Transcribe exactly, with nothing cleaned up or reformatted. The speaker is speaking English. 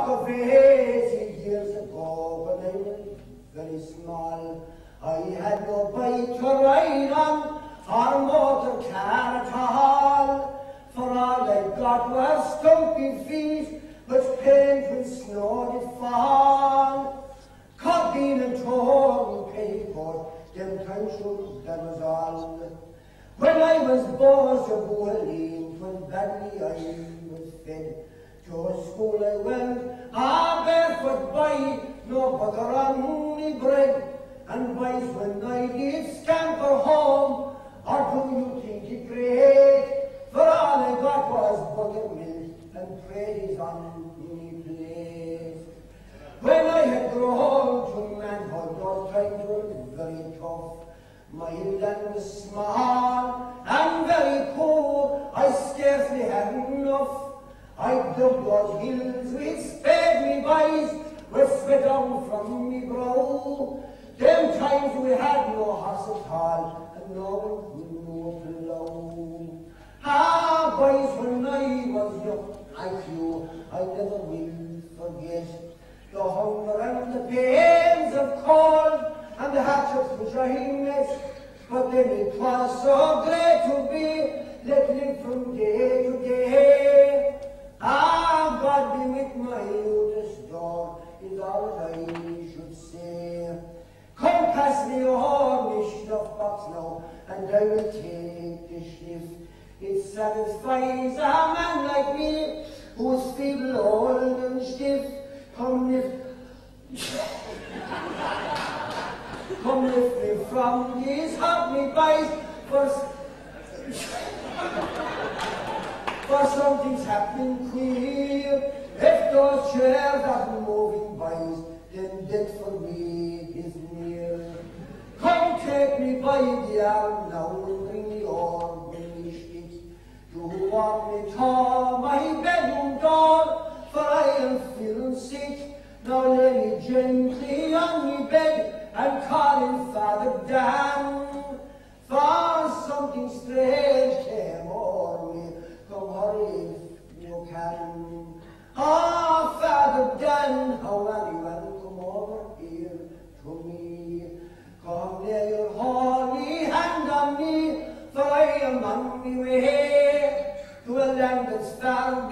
of eighty years ago, when I was very small, I had no bike to ride on, or motor car at all, for all I got was stumpy feet, which pained when snow did fall. Cobbing and torn paper, them times that was all. When I was born to Boaleen, when badly I was fed, to a school I went, ah, barefoot by, no butter on me bread, and boys when I did scamper home, or do you think it great? For all I got was buttermilk and praise on me place. When I had grown to manhood, those times were very tough. My land was small and very poor, I scarcely had enough. I dug those hills which spared me boys, with sweat down from me brow. Them times we had no horse at all, and no one no plough. Ah, boys, when I was young, like you, I never will forget the hunger and the pains of cold, and the hatchets which I missed. But then it was so great to be let live from day to day. Ah, God be with my oldest door, is all I should say. Come pass me o'er me snuff box now, and I will take the sniff. It satisfies a man like me, who's feeble, old and stiff. Come lift, come lift me from these hobby boys, for, for something's happening queer. If those chairs are moving boys, then death for me is near. Come take me by the arm now and bring me on, bring me stick. You want me to my bedroom door, for I am feeling sick. Now lay me gently on me bed and call in Father Dan. For something strange came o'er me, come hurry if you can. Ah, Father Dan, how are you? And come over here to me. Come lay your holy hand on me, for I am on my way to a land that's far